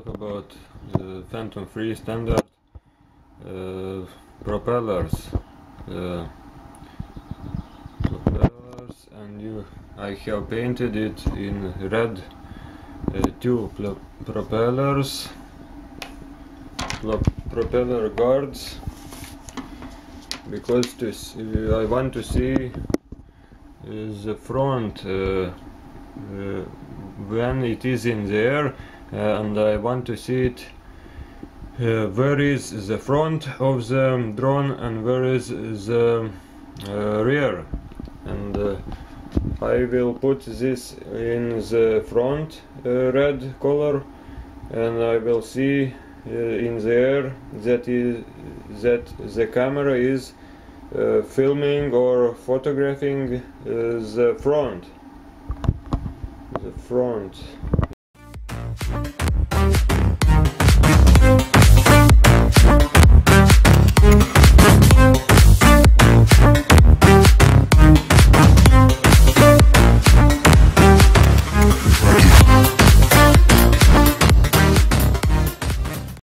talk about the Phantom 3 standard propellers. And I have painted it in red. Two propellers, propeller guards, because I want to see the front when it is in the air, and I want to see it where is the front of the drone and where is the rear, and I will put this in the front red color, and I will see in the air that the camera is filming or photographing the front.